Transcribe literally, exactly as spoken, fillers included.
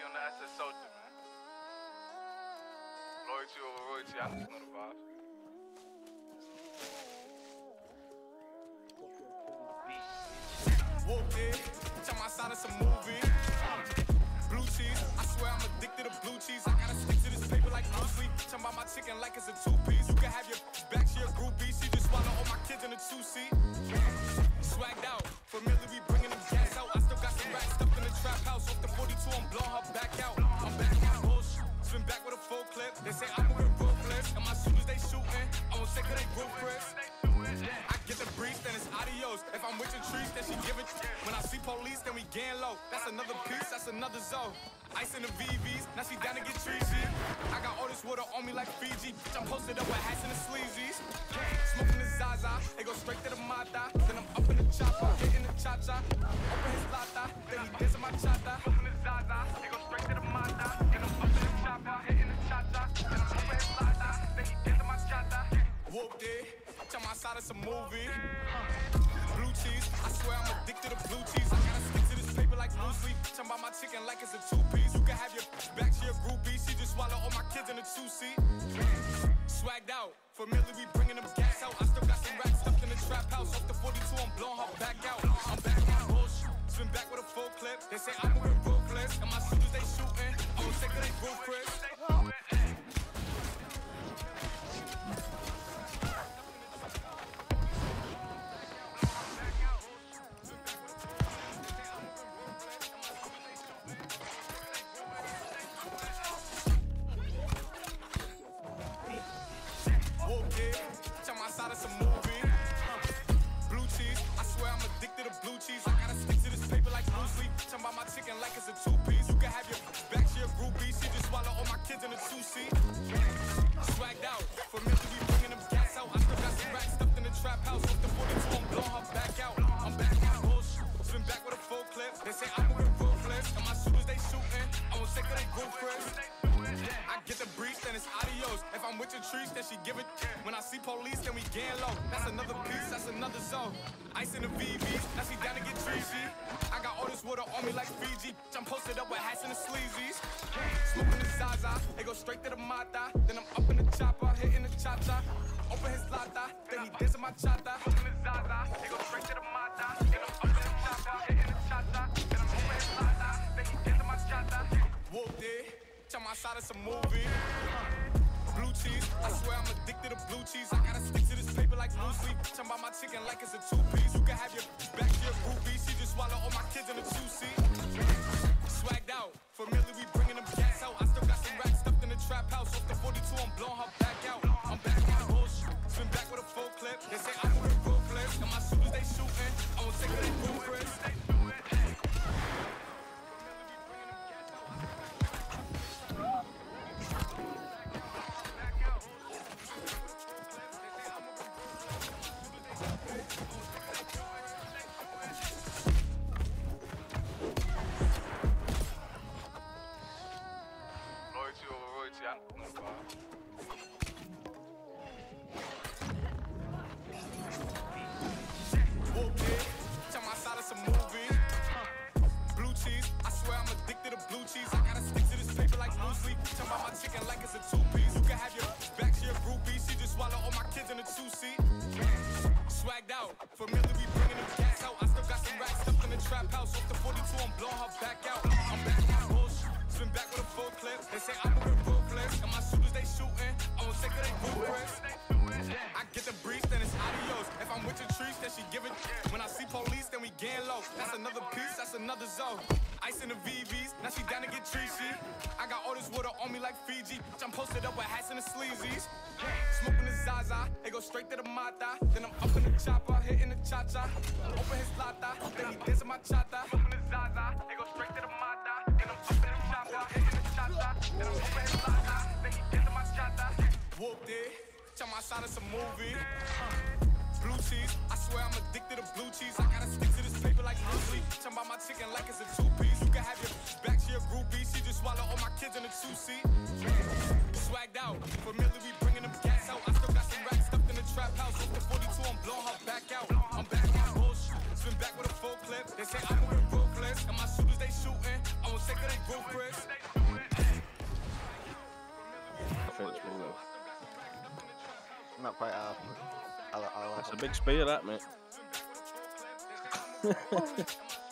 on the S S Soldier, man. Loyalty over royalty, I just know the vibes. Whooped it, tell my side it's a movie. Blue cheese, I swear I'm addicted to blue cheese. I gotta stick to this paper like Bruce Lee. Talking about my chicken like it's a two-piece. You can have your back, she a groupie. She just swallow all my kids in a two-seat. Swagged out, familiar, we bringing them gas out. I still got some racks stuffed in the trap house. Off the forty-two, I'm blowing her back out. I'm back on bullshit, spin back with a full clip. They say I'm moving ruthless, and my shooters they shooting. I won't say cause they group Chris. I get the breeze, then it's adios. If I'm with your trees, then she give it. When I see police, then we gang low. That's another piece, that's another zone. Ice in the V Vs, now she down to get treachy. I got all this water on me like Fiji. Bitch, I'm posted up with hats and the sleazies. Smoking the Zaza, they go straight to the Mata. Then I'm up in the chopper, hitting the cha-cha. Open his lata, then he dancing my chata. Smoking the Zaza, they go straight to the Mata. Then I'm up in the chopper, hitting the cha-cha. Then I'm open his lata, then he dancing my chata. Whooped it, tell my side it's a movie. Blue cheese, I swear I'm addicted to blue cheese. I gotta stick to this paper like blue sleep. Talking about my chicken like it's a two-piece. You can have your back, she a groupie. She just swallow all my kids in a two-seat. Swagged out, familiar, we bringing them gas out. I still got some racks stuffed in the trap house. Off the forty-two, I'm blowing her back out. I'm back on bullshit, spin back with a full clip. They say I'm moving ruthless, and my shooters they shooting. I won't say cause they group Chris. It's a movie. Blue cheese, I swear I'm addicted to blue cheese. I gotta stick to this paper like Bruce Lee. Talking about my chicken like it's a two-piece. You can have your back, she a groupie. She just swallow all my kids in a two-seat. Swagged out, familiar, we bringing them gas out. I still got some racks stuffed in the trap house. Off the forty-two, I'm blowing her back out. I'm back on bullshit, spin back with a full clip. They say I'm moving ruthless, and my shooters they shooting. I won't say cause they group Chris. I get the breeze, then it's adios. If I'm with your trees, then she give it. When I see police, then we gang low. That's another piece, that's another zone. Ice in the V Vs, now she down to get treachy. I got all this water on me like Fiji. I'm posted up with hats and the sleazies. Smoking the Zaza, they go straight to the Mata. Then I'm up in the chopper, hitting the cha-cha. Open his lata, then he dancing my chata. Smoking the Zaza, they go straight to the Mata. Then I'm up in the chopper, hitting the cha-cha. Then I'm open his lata, then he dancing my chata. Whooped it. Tell my side it's a movie. Blue cheese, I swear I'm addicted to blue cheese. I gotta stick to this paper like blue sleep. Talking about my chicken like it's a two-piece. You can have your back, she a groupie. She just swallow all my kids in a two-seat. Swagged out, familiar, we bringing them gas out. I still got some racks stuffed in the trap house. Off the forty-two, I'm blowing her back out. I'm back on bullshit, spin back with a full clip. They say I'm moving ruthless, and my shooters they shooting. I won't say cause they group Chris. Loyalty over royalty, I know the vibes. Whooped it, tell my side it's a movie. Blue cheese, I swear I'm addicted to blue cheese. I gotta stick to this paper like blue sleep. Talking about my chicken like it's a two-piece. You can have your back, she a groupie. She just swallow all my kids in a two-seat. Swagged out, familiar, we bringing them gas out. I still got some racks stuffed in the trap house. Off the forty-two, I'm blowing her back out. I'm back on bullshit, spin back with a full clip. They say I'm moving ruthless, and my shooters they shooting. I won't say cause they group Chris. I get the breeze, then it's adios. If I'm with your trees, then she give it. When I see police, then we gang low. That's another piece, that's another zone. Ice in the V Vs, now she down to get treachy. I got all this water on me like Fiji. Bitch, I'm posted up with hats and the sleazies. Smoking the Zaza, they go straight to the Mata. Then I'm up in the chopper, hitting the cha-cha. Open his lata, then he dancing my chata. Smoking the Zaza, they go straight to the Mata. Then I'm up in the chopper, hitting the cha-cha. Then I'm open his lata, then he dancing my chata. Whooped it, tell my side it's a movie. Blue cheese, I swear I'm addicted to blue cheese. I gotta stick to this paper like Bruce Lee. Talking about my chicken like it's a two-piece. You can have your back, she a groupie. She just swallow all my kids in a two-seat. Swagged out, familiar, we bringing them gas out. I still got some racks stuffed in the trap house. Off the forty-two, I'm blowing her back out. I'm back on bullshit, spin back with a full clip. They say I'm moving ruthless, and my shooters they shooting. I won't say cause they group Chris. Not quite half. I'll, I'll That's a big spear, that, mate.